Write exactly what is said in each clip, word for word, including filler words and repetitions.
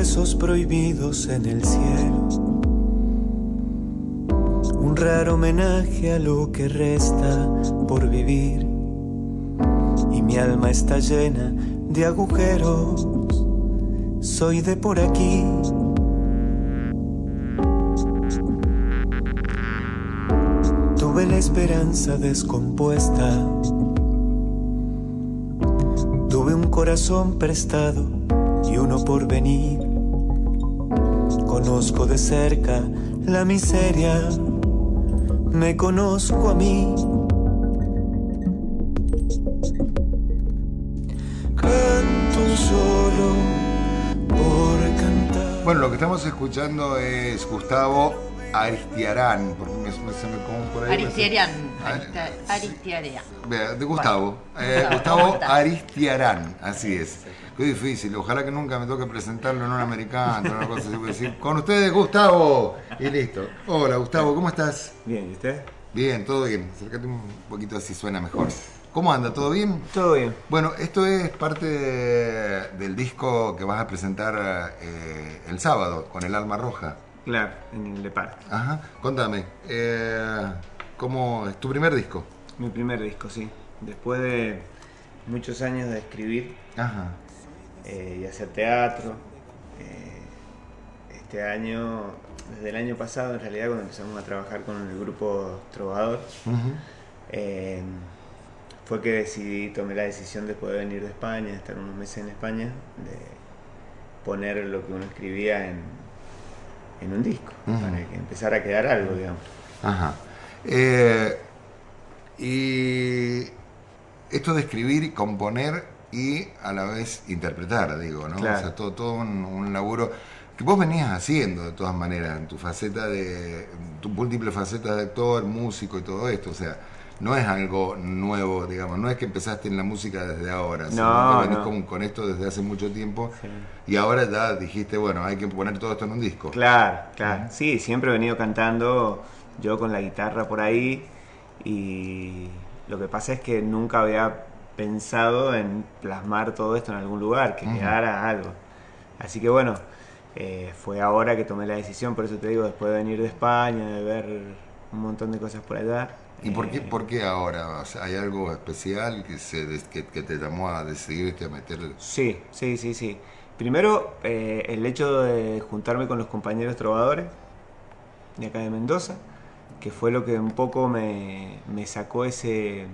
besos prohibidos en el cielo, un raro homenaje a lo que resta por vivir, y mi alma está llena de agujeros. Soy de por aquí. Tuve la esperanza descompuesta, tuve un corazón prestado y uno por venir. Conozco de cerca la miseria, me conozco a mí. Canto solo por cantar. Bueno, lo que estamos escuchando es Gustavo Aristiarán, porque me, me, se me como por ahí. Aristiarán. Me... Aristiarán. De Gustavo. Bueno. Eh, Gustavo Aristiarán, así es. Qué difícil, ojalá que nunca me toque presentarlo en un americano, una cosa así, decir, con ustedes Gustavo, y listo. Hola Gustavo, ¿cómo estás? Bien, ¿y usted? Bien, todo bien. Acércate un poquito así suena mejor. ¿Cómo anda? ¿Todo bien? Todo bien. Bueno, esto es parte de, del disco que vas a presentar eh, el sábado con El Alma Roja. Claro, en el Lepar. Ajá. Contame, eh, ¿cómo es tu primer disco? Mi primer disco, sí. Después de muchos años de escribir Ajá. eh, y hacer teatro, eh, este año, desde el año pasado en realidad, cuando empezamos a trabajar con el grupo Trovador, Uh-huh. eh, fue que decidí, tomé la decisión de poder venir de España, de estar unos meses en España, de poner lo que uno escribía en, en un disco, Uh-huh. para que empezara a quedar algo, digamos. Ajá. Eh, y esto de escribir y componer y a la vez interpretar, digo, ¿no? Claro. O sea, todo, todo un, un laburo que vos venías haciendo de todas maneras, en tu faceta de, tu múltiple faceta de actor, músico y todo esto, o sea, no es algo nuevo, digamos, no es que empezaste en la música desde ahora, sino No, que venís no. con, con esto desde hace mucho tiempo, Sí. y ahora ya dijiste, bueno, hay que poner todo esto en un disco. Claro, claro. Sí, siempre he venido cantando yo con la guitarra por ahí, y lo que pasa es que nunca había pensado en plasmar todo esto en algún lugar, que Uh-huh. quedara algo. Así que bueno, eh, fue ahora que tomé la decisión, por eso te digo, después de venir de España, de ver un montón de cosas por allá. ¿Y por qué, eh, por qué ahora? O sea, ¿hay algo especial que, se, que, que te llamó a decidirte a meter? Sí, sí, sí, sí. Primero, eh, el hecho de juntarme con los compañeros trovadores de acá de Mendoza, que fue lo que un poco me, me sacó ese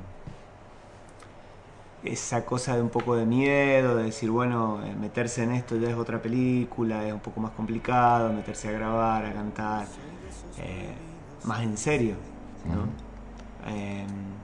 esa cosa de un poco de miedo, de decir, bueno, eh, meterse en esto ya es otra película, es un poco más complicado, meterse a grabar, a cantar, eh, más en serio, ¿no? Uh-huh. Eh,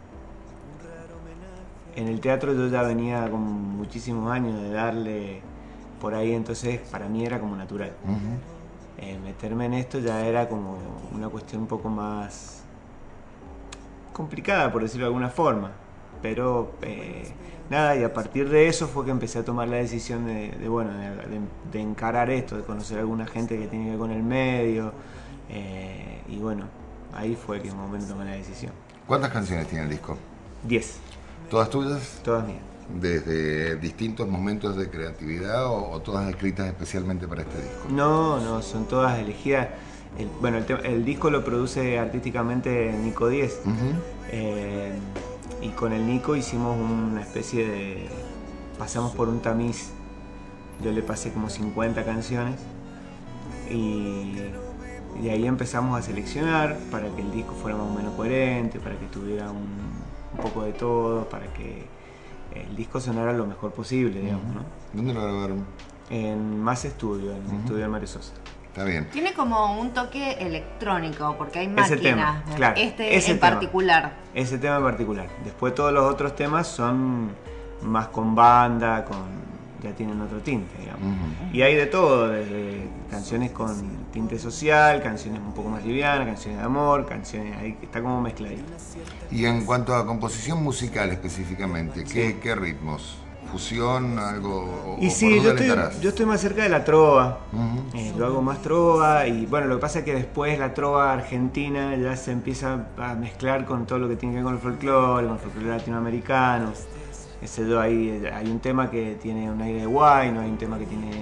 en el teatro yo ya venía con muchísimos años de darle por ahí, entonces para mí era como natural. Uh-huh. Eh, meterme en esto ya era como una cuestión un poco más complicada, por decirlo de alguna forma, pero eh, nada, y a partir de eso fue que empecé a tomar la decisión de, de bueno, de, de, de encarar esto, de conocer a alguna gente que tiene que ver con el medio, eh, y bueno, ahí fue que en un momento tomé la decisión. ¿Cuántas canciones tiene el disco? Diez. ¿Todas tuyas? Todas mías. ¿Desde distintos momentos de creatividad o, o todas escritas especialmente para este disco? No, no, son todas elegidas. El, bueno, el, te, el disco lo produce artísticamente Nico diez. Uh-huh. eh, y con el Nico hicimos una especie de... pasamos por un tamiz. Yo le pasé como cincuenta canciones y de ahí empezamos a seleccionar para que el disco fuera más o menos coherente, para que tuviera un, un poco de todo, para que el disco sonara lo mejor posible, digamos, ¿no? ¿Dónde lo grabaron? En Más Estudio, en el Uh-huh. estudio de Mario Sosa. Está bien. Tiene como un toque electrónico, porque hay Ese máquinas. tema, claro, Este ese en tema. particular. Ese tema en particular. Después todos los otros temas son más con banda, con ya tienen otro tinte, digamos. Uh-huh. Y hay de todo, desde canciones con tinte social, canciones un poco más livianas, canciones de amor, canciones ahí, está como mezcladito. Y en cuanto a composición musical específicamente, ¿qué, Sí. qué ritmos? ¿Fusión, algo? O, Y o sí, por yo dónde le estoy, encarás? yo estoy más cerca de la trova. Uh-huh. Eh, yo hago más trova y bueno, lo que pasa es que después la trova argentina ya se empieza a mezclar con todo lo que tiene que ver con el folclore, con el folclore latinoamericano. Ese yo, hay, hay un tema que tiene un aire de guayno, hay un tema que tiene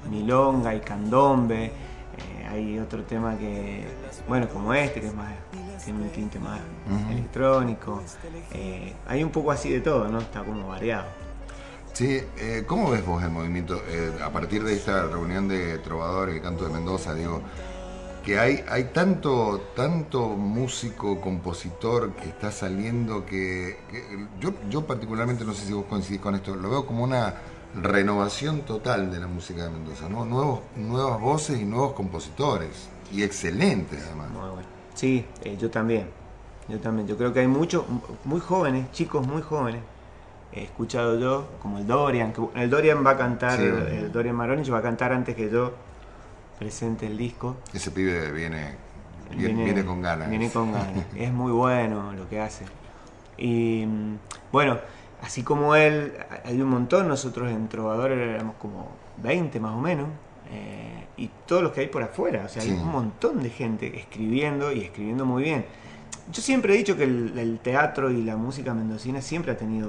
milonga, hay candombe, eh, hay otro tema que, bueno, como este, que es más, tiene un tinte más uh-huh. electrónico, eh, hay un poco así de todo, ¿no? Está como variado. Sí, eh, ¿cómo ves vos el movimiento eh, a partir de esta reunión de trovadores y canto de Mendoza? Digo, que hay, hay tanto, tanto músico, compositor que está saliendo que, que yo, yo particularmente, no sé si vos coincidís con esto, lo veo como una renovación total de la música de Mendoza, ¿no? Nuevos, nuevas voces y nuevos compositores, y excelentes además. Muy bueno. Sí, eh, yo también, yo también, yo creo que hay muchos, muy jóvenes, chicos muy jóvenes, he escuchado yo, como el Dorian, que el Dorian va a cantar, sí. el Dorian Maronich va a cantar antes que yo presente el disco. Ese pibe viene, viene, viene, viene con ganas. Viene con ganas. Es muy bueno lo que hace. Y bueno, así como él, hay un montón. Nosotros en Trovadores éramos como veinte más o menos. Eh, y todos los que hay por afuera. O sea, sí. hay un montón de gente escribiendo y escribiendo muy bien. Yo siempre he dicho que el, el teatro y la música mendocina siempre ha tenido,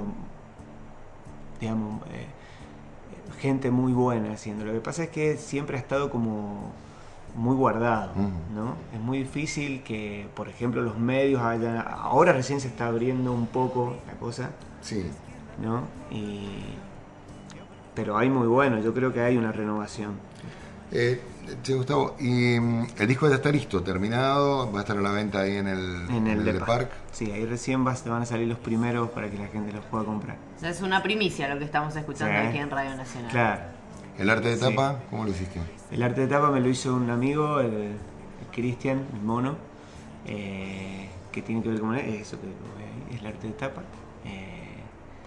digamos, eh, gente muy buena haciendo. Lo que pasa es que siempre ha estado como muy guardado, ¿no? Es muy difícil que, por ejemplo, los medios hayan... Ahora recién se está abriendo un poco la cosa, sí. ¿no? Y... Pero hay muy bueno, yo creo que hay una renovación. Eh, che, Gustavo, y el disco ya está listo, terminado, va a estar a la venta ahí en el, en el, en el de Park. Sí, ahí recién va, van a salir los primeros para que la gente los pueda comprar. O sea, es una primicia lo que estamos escuchando sí. aquí en Radio Nacional. Claro. ¿El arte de tapa, sí. cómo lo hiciste? El arte de tapa me lo hizo un amigo, el, el Cristian, el mono, eh, que tiene que ver con eso que es el arte de tapa. Eh,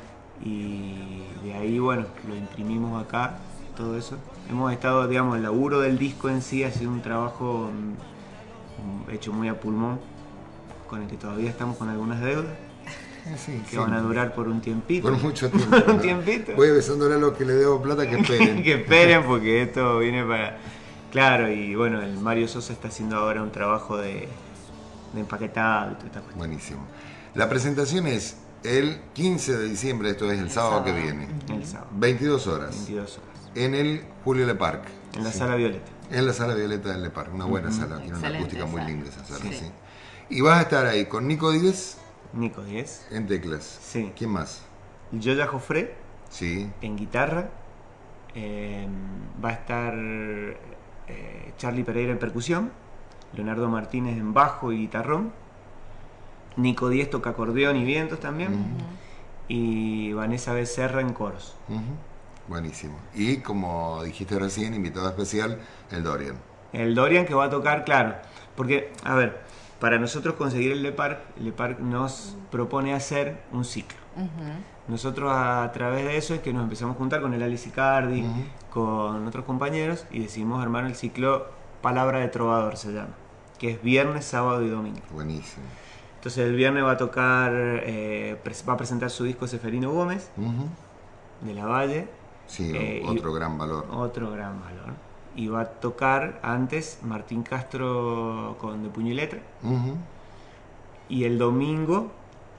y de ahí, bueno, lo imprimimos acá, todo eso. Hemos estado, digamos, el laburo del disco en sí ha sido un trabajo um, hecho muy a pulmón, con el que todavía estamos con algunas deudas. Sí, que sí. van a durar por un tiempito. Por mucho tiempo. Por un tiempito. Voy besándole a los que le debo plata que esperen. Que esperen porque esto viene para... Claro, y bueno, el Mario Sosa está haciendo ahora un trabajo de, de empaquetado y toda esta cuestión. Buenísimo. La presentación es el quince de diciembre, esto es el, el sábado, sábado que viene. El sábado. veintidós horas. veintidós horas. En el Julio Le Parc. En la sí. sala Violeta. En la sala Violeta del Le Parc, una buena uh-huh. sala, tiene Excelente una acústica muy sala. linda esa sala, Sí. sí. Y vas a estar ahí con Nico Díez. Nico Díez. En teclas. Sí. ¿Quién más? Yoya Jofré. Sí. En guitarra. Eh, va a estar eh, Charlie Pereira en percusión. Leonardo Martínez en bajo y guitarrón. Nico Díez toca acordeón y vientos también. Uh-huh. Y Vanessa Becerra en coros. Uh-huh. Buenísimo. Y como dijiste recién, invitado especial, el Dorian. El Dorian que va a tocar, claro. Porque, a ver, para nosotros conseguir el Le Parc, el Le Parc nos propone hacer un ciclo. Uh-huh. Nosotros a través de eso es que nos empezamos a juntar con el Alice Icardi, uh-huh. con otros compañeros, y decidimos armar el ciclo Palabra de Trovador, se llama, que es viernes, sábado y domingo. Buenísimo. Entonces el viernes va a tocar, eh, va a presentar su disco Seferino Gómez, uh-huh. de la Valle. Sí, eh, otro gran valor. Otro gran valor. Y va a tocar antes Martín Castro con De Puño y Letra. Uh-huh. Y el domingo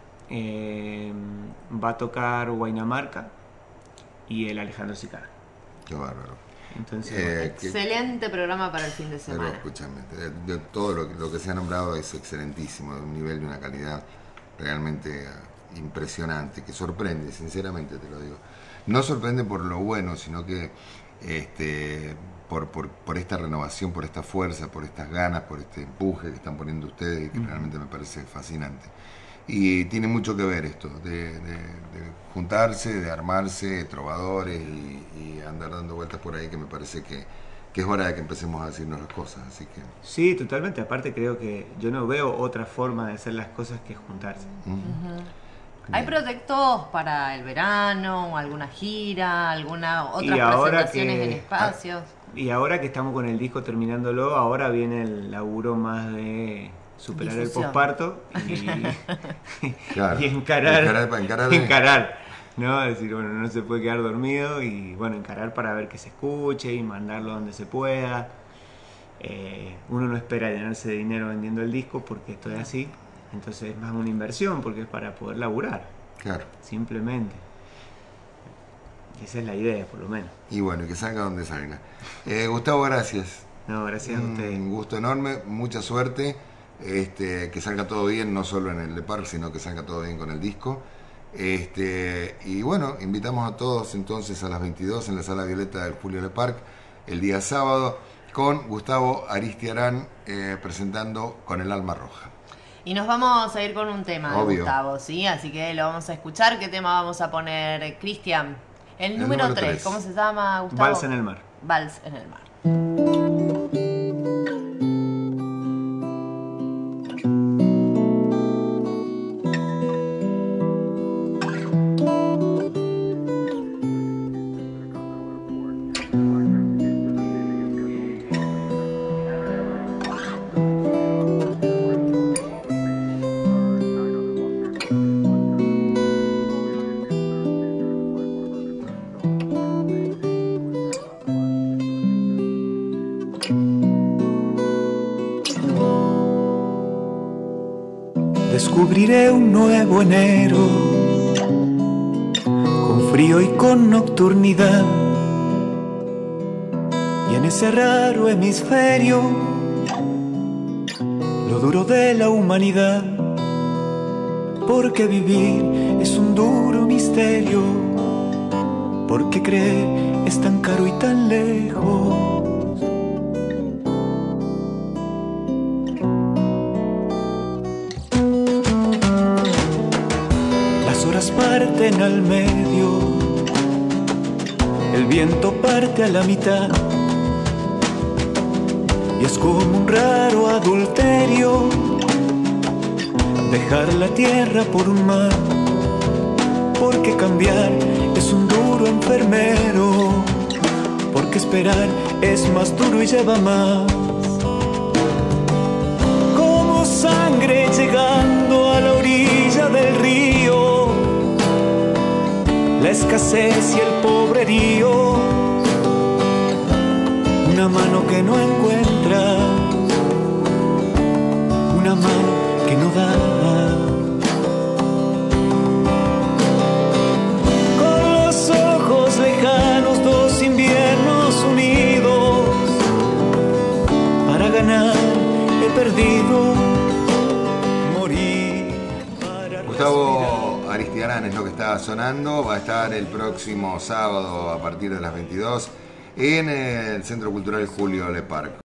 eh, va a tocar Guaynamarca y el Alejandro Sicara. Qué bárbaro. Entonces, eh, excelente que, programa para el fin de semana. Pero escúchame, de, de todo lo que, lo que se ha nombrado es excelentísimo, de un nivel de una calidad realmente uh, impresionante, que sorprende, sinceramente te lo digo. No sorprende por lo bueno, sino que este, por, por, por esta renovación, por esta fuerza, por estas ganas, por este empuje que están poniendo ustedes, que uh-huh. realmente me parece fascinante. Y tiene mucho que ver esto, de, de, de juntarse, de armarse, trovadores y, y andar dando vueltas por ahí, que me parece que, que es hora de que empecemos a decirnos las cosas. Así que... Sí, totalmente. Aparte creo que yo no veo otra forma de hacer las cosas que juntarse. Uh-huh. Uh-huh. ¿Hay proyectos para el verano, alguna gira, alguna otras presentaciones que, en espacios? Y ahora que estamos con el disco terminándolo, ahora viene el laburo más de superar Difusión. El posparto y, claro. y encarar, encarar, encarar, encarar, ¿no? Es decir, bueno, no se puede quedar dormido y bueno, encarar para ver que se escuche y mandarlo donde se pueda. Eh, uno no espera llenarse de dinero vendiendo el disco porque esto es así. Entonces es más una inversión porque es para poder laburar. Claro. Simplemente. Esa es la idea, por lo menos. Y bueno, que salga donde salga. Eh, Gustavo, gracias. No, gracias a ustedes. Un gusto enorme, mucha suerte. Este, que salga todo bien, no solo en el Le Parc, sino que salga todo bien con el disco. Este, y bueno, invitamos a todos entonces a las veintidós en la Sala Violeta del Julio Le Parc, el día sábado, con Gustavo Aristiarán eh, presentando Con el Alma Roja. Y nos vamos a ir con un tema de Obvio. Gustavo, ¿sí? Así que lo vamos a escuchar. ¿Qué tema vamos a poner, Cristian? El, el número tres, ¿cómo se llama, Gustavo? Vals en el mar. Vals en el mar. Descubriré un nuevo enero, con frío y con nocturnidad, y en ese raro hemisferio, lo duro de la humanidad, porque vivir es un duro misterio, porque creer es tan caro y tan lejos. Parten al medio, el viento parte a la mitad, y es como un raro adulterio dejar la tierra por un mar, porque cambiar es un duro enfermero, porque esperar es más duro y lleva más. Como sangre llegando a la orilla del río, la escasez y el pobrerío, una mano que no encuentra, una mano que no da. Con los ojos lejanos, dos inviernos unidos, para ganar he perdido, morir para Gustavo Aristiarán es lo que está sonando, va a estar el próximo sábado a partir de las veintidós en el Centro Cultural Julio Le Parc.